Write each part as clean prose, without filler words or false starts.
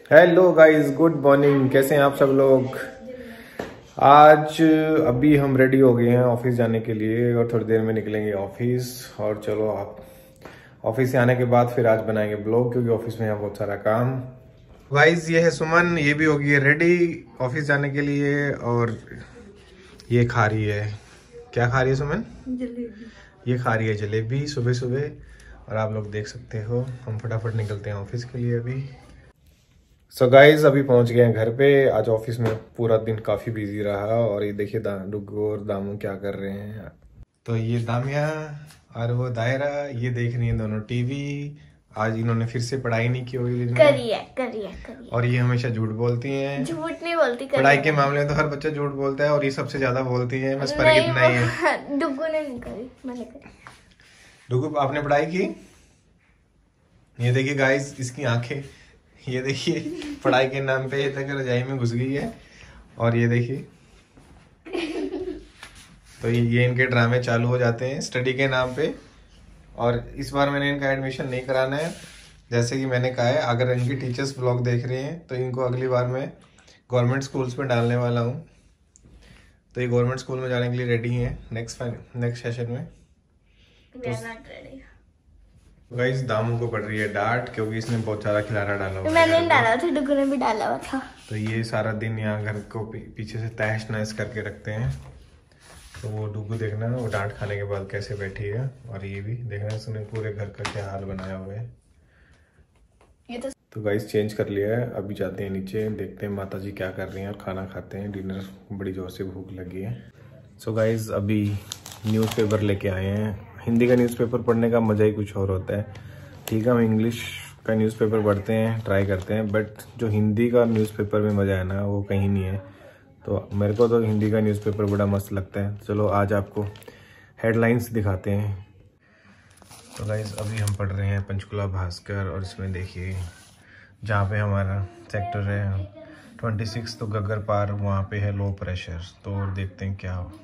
Hello guys, good morning. कैसे हैं आप सब लोग? आज अभी हम रेडी हो गए हैं ऑफिस जाने के लिए और थोड़ी देर में निकलेंगे ऑफिस। और चलो, आप ऑफिस से आने के बाद फिर आज बनाएंगे ब्लॉग, क्योंकि ऑफिस में है बहुत सारा काम। गाइस, ये है सुमन, ये भी हो गई है रेडी ऑफिस जाने के लिए। और ये खा रही है, क्या खा रही है सुमन? जलेबी। ये खा रही है जलेबी सुबह सुबह। और आप लोग देख सकते हो, हम फटाफट निकलते हैं ऑफिस के लिए अभी। सो गाइज, अभी पहुंच गए हैं घर पे। आज ऑफिस में पूरा दिन काफी बिजी रहा। और ये देखिए डुग्गू और दामू क्या कर रहे हैं। तो ये दामिया और वो दायरा, ये देख रही है दोनों टीवी। आज इन्होंने फिर से पढ़ाई नहीं की होगी। करिए। और ये हमेशा झूठ बोलती हैं। झूठ नहीं बोलती, पढ़ाई के मामले में तो हर बच्चा झूठ बोलता है और ये सबसे ज्यादा बोलती है। बस फर्क इतना ही है। डुग्गू ने नहीं करी, मैंने करी। डुग्गू, आपने पढ़ाई की? ये देखिए गाइज, इसकी आंखें, ये देखिए पढ़ाई के नाम पे ये तक रजाई में घुस गई है। और ये देखिए, तो ये इनके ड्रामे चालू हो जाते हैं स्टडी के नाम पे। और इस बार मैंने इनका एडमिशन नहीं कराना है। जैसे कि मैंने कहा है, अगर इनकी टीचर्स ब्लॉग देख रहे हैं तो इनको अगली बार मैं गवर्नमेंट स्कूल्स में डालने वाला हूँ। तो ये गवर्नमेंट स्कूल में जाने के लिए रेडी हैं नेक्स्ट सेशन में। गाइस, दामू को पड़ रही है डांट, क्योंकि इसने बहुत सारा खिलाना डाला हुआ है। मैंने डाला था, डुग्गू ने भी डाला हुआ था। तो ये सारा दिन यहाँ घर को पीछे से तहस नहस करके रखते हैं। तो वो डुग्गू देखना, वो डांट खाने के बाद कैसे बैठी है। और ये भी देखना, इसने पूरे घर का क्या हाल बनाया हुआ है। ये तो गाइस, चेंज कर लिया है। अभी जाते हैं नीचे, देखते हैं माता जी क्या कर रही हैं और खाना खाते हैं। डिनर बड़ी जोर से भूख लगी है। सो गाइस, अभी न्यूज़पेपर लेके आए हैं। हिंदी का न्यूज़पेपर पढ़ने का मज़ा ही कुछ और होता है। ठीक है, हम इंग्लिश का न्यूज़पेपर पढ़ते हैं, ट्राई करते हैं, बट जो हिंदी का न्यूज़पेपर में मज़ा है ना, वो कहीं नहीं है। तो मेरे को तो हिंदी का न्यूज़पेपर बड़ा मस्त लगता है। चलो, आज आपको हेडलाइंस दिखाते हैं। तो गाइस, अभी हम पढ़ रहे हैं पंचकुला भास्कर। और इसमें देखिए, जहाँ पे हमारा सेक्टर है 26, तो गग्गर पार, वहाँ पे है लो प्रेशर। तो देखते हैं क्या हो।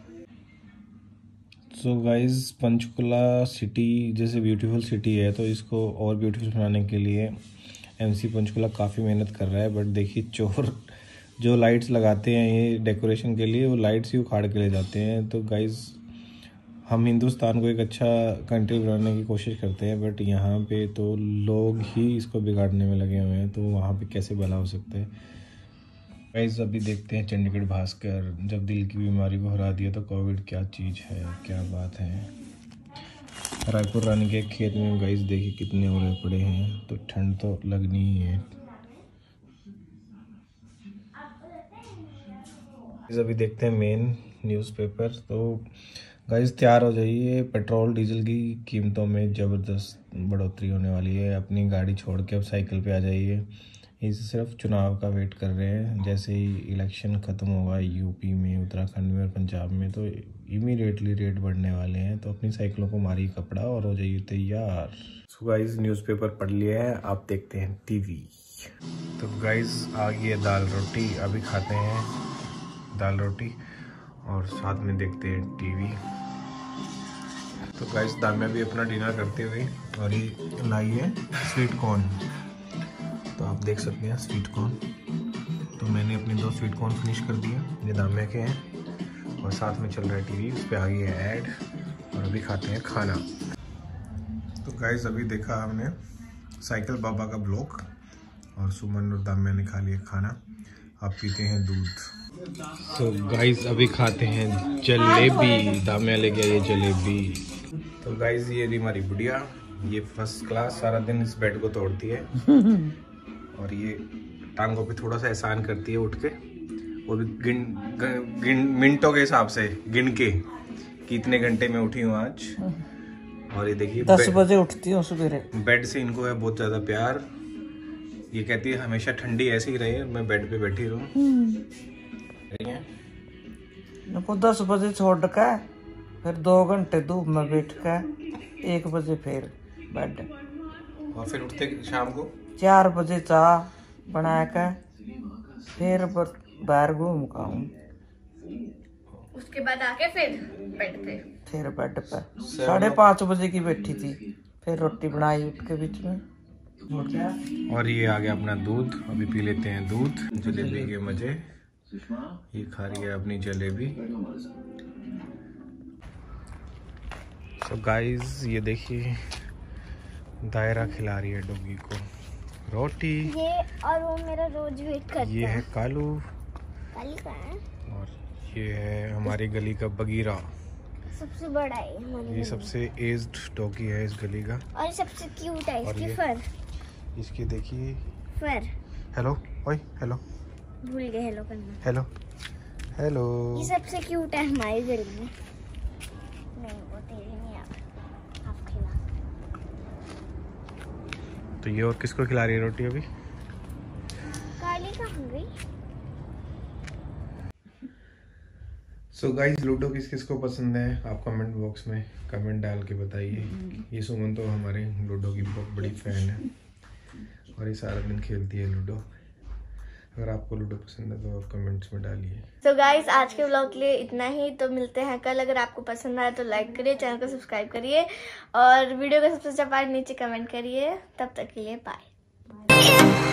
सो गाइज, पंचकुला सिटी जैसे ब्यूटीफुल सिटी है, तो इसको और ब्यूटीफुल बनाने के लिए एमसी पंचकुला काफ़ी मेहनत कर रहा है। बट देखिए, चोर जो लाइट्स लगाते हैं ये डेकोरेशन के लिए, वो लाइट्स ही उखाड़ के ले जाते हैं। तो गाइज, हम हिंदुस्तान को एक अच्छा कंट्री बनाने की कोशिश करते हैं, बट यहाँ पे तो लोग ही इसको बिगाड़ने में लगे हुए हैं। तो वहाँ पे कैसे भला हो सकता है। गाइस, अभी देखते हैं चंडीगढ़ भास्कर। जब दिल की बीमारी को हरा दिया तो कोविड क्या चीज़ है, क्या बात है। रायपुर रानी के खेत में गाइस देखिए कितने ओले पड़े हैं, तो ठंड तो लगनी ही है। अभी देखते हैं मेन न्यूज़पेपर। तो गाइस, तैयार हो जाइए, पेट्रोल डीजल की कीमतों में ज़बरदस्त बढ़ोतरी होने वाली है। अपनी गाड़ी छोड़ के अब साइकिल पे आ जाइए। इस सिर्फ चुनाव का वेट कर रहे हैं। जैसे ही इलेक्शन ख़त्म होगा यूपी में, उत्तराखंड में और पंजाब में, तो इमीडिएटली रेट बढ़ने वाले हैं। तो अपनी साइकिलों को मारिए कपड़ा और हो जाइए तैयार। सो गाइस, न्यूज़पेपर पढ़ लिया है, आप देखते हैं टीवी। तो गाइस, आ गई है दाल रोटी। अभी खाते हैं दाल रोटी और साथ में देखते हैं टीवी। तो गाइस, दामिया भी अपना डिनर करते हुए, और ये लाई है स्वीट कॉर्न। तो आप देख सकते हैं स्वीट कॉर्न। तो मैंने अपने 2 स्वीट कॉर्न फिनिश कर दिए, ये दामिया के हैं। और साथ में चल रहा है टीवी, उस पर आ गई है ऐड। और अभी खाते हैं खाना। तो गाइस, अभी देखा हमने साइकिल बाबा का ब्लॉग, और सुमन और दामिया ने खा लिया खाना। अब पीते हैं दूध। तो गाइस, अभी खाते हैं जलेबी। दामिया ले गया ये जलेबी। तो गाइस, ये रही हमारी बुढ़िया, ये फर्स्ट क्लास सारा दिन इस बेड को तोड़ती है। और ये टांगों पे थोड़ा सा एहसान करती है उठ के, वो भी गिन मिनटों के हिसाब से गिन के कि इतने घंटे में उठी हूँ आज। और ये देखिए 10 बजे उठती हूँ सवेरे। बेड से इनको है बहुत ज़्यादा प्यार। ये कहती है हमेशा ठंडी ऐसे ही रहे, मैं बेड पे बैठी रहूँ। इनको 10 बजे छोड़ के फिर 2 घंटे धूप में बैठ के 1 बजे फिर बेड। और फिर उठते शाम को 4 बजे चाय बना के फिर बाहर घूम का हूँ। उसके बाद आके फिर बेड पे। 5:30 बजे की बैठी थी, फिर रोटी बनाई उठ के बीच में। और ये आ गया अपना दूध, अभी पी लेते हैं दूध। जलेबी के मजे। ये खा रही है अपनी जलेबी। सो गाइस ये देखिए दायरा खिला रही है डॉगी को रोटी। ये और वो मेरा रोज वेट करता है। ये है कालू। काली का है और ये है हमारी गली का बगीरा, सबसे बड़ा है हमारी। ये सबसे एज्ड डॉगी है इस गली का। और सबसे क्यूट है और इसकी ये- फर। इसकी देखिए। फर हेलो ओए हेलो भूल गए हेलो करना। Hello hello. ये सबसे क्यूट है हमारी गली में। नहीं वो तेरी नहीं आप खिला। तो ये और किसको खिला रही है रोटी अभी? काली कहाँ गई? सो गाइस लूडो किस किस को पसंद है आप कमेंट बॉक्स में कमेंट डाल के बताइए। ये सुमन तो हमारे लूडो की बहुत बड़ी फैन है और ये सारा दिन खेलती है लूडो। अगर आपको लूडो पसंद है तो आप कमेंट्स में डालिए। तो गाइस आज के व्लॉग के लिए इतना ही। तो मिलते हैं कल। अगर आपको पसंद आया तो लाइक करिए, चैनल को सब्सक्राइब करिए और वीडियो को सबसे अच्छा पार्ट नीचे कमेंट करिए। तब तक के लिए बाय।